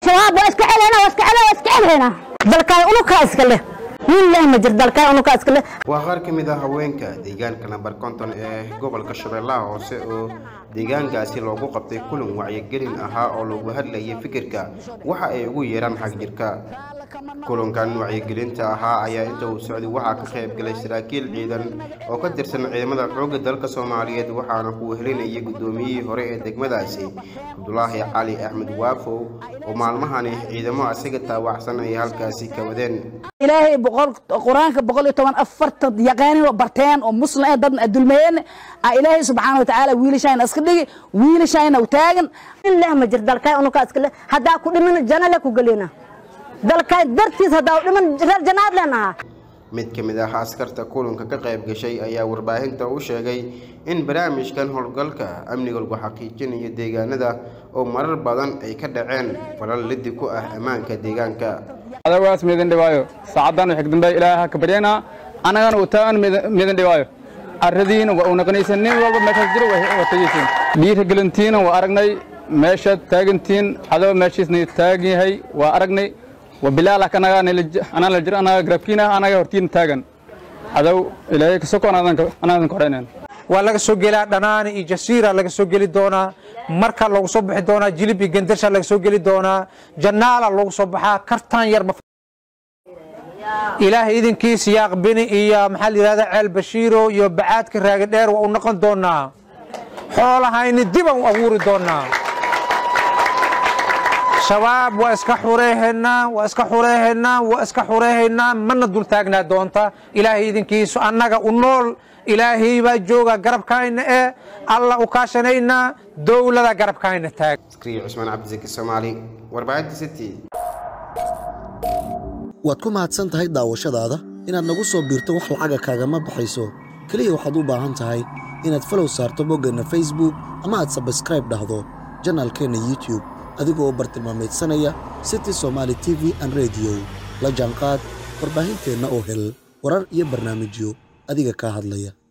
شباب واسكعلنا dalkay unuka iskale wiilay ma jir dalkay unuka iskale waa qaar kamid ah haweenka deegaanka number 50 ee gobolka Shabeellaha Hoose oo deegaankaasi loogu qabtay kulan wacyigelin ahaa oo lagu hadlayay fikirka waxa ay ugu yeeraan xaq jirka kulankan wacyigelinta ahaa ayaa inta uu socday waxa ka qayb galay saraakiil ciidan oo ka tirsan ciidamada xoogga dalka Soomaaliyeed waxaana ku helinayay gudoomiyihii hore ee degmadaasi Abdullaahi Cali Axmed Waafo oo maalmahan ciidamo asaga taawacsan ay halkaasi ka wadeen ilaahay quraanka 114 yaqaan oo barteen oo muslim dad adulmeen ilaahay subhanahu wa ta'ala wiilashayna iska dhigi wiilashayna u taagan ilaahay ma jir dalkay unuka iskale hada ku dhiman janale ku galina dalkay dartiis hada u dhiman janaad leenaha mid kamid ah askarta kulanka ka qayb gashay ayaa warbaahinta u sheegay in barnaamijkan howlgalka amniga lagu xaqiijinayo deegaanada oo marar badan ay ka dhaceen falal lid ku ah amaanka deegaanka adawaas meedan dhawaayo saacadan wax dambe ilaaha ka baryana anagana u taan meedan dhawaayo aradiina waa una qanaysaneen walba meesha jiro waa tajisin dhiir galantiina waa aragnay meesha taagantiin adoo meeshiisna taagan yahay waa aragnay وبلال كنا أنا الجر أنا غرفينا أنا هرتين تاجن هذا إلهي كسوكو أنا كورينين ولا كسوجلا دنان إجسيرة لا كسوجلي دونا مركا لو صبح دونا جلبي جندرش لا كسوجلي دونا جنال لو صبحها كرتان يرمى إلهي إذن كيس يقبني إيا محل هذا عيل بشيرو يبعات كراجدير ونقل دونا حولها هاي الدبا وأور دونا شباب واسك حوريهنا من دول تاغنا دونتا الهي idinkiisu annaga u nool ilaahay ba jooga garabkayna alla u kaashanayna dawladda garabkayna taag Iskriyo Usman Abdizaki Soomaali warbaahinta City waad ku mahadsan tahay daawashadaada inaad nagu soo biirto wax lacag kaaga ma baxayso kaliya waxaad u baahan tahay inaad follow saarto boggana Facebook ama aad subscribe dhahdo channelkeena YouTube adigoo bartilmaameedsanaya City Somali TV and Radio la jaanqaad warbaahinteena oo hel warar iyo barnaamijyo adiga ka hadlaya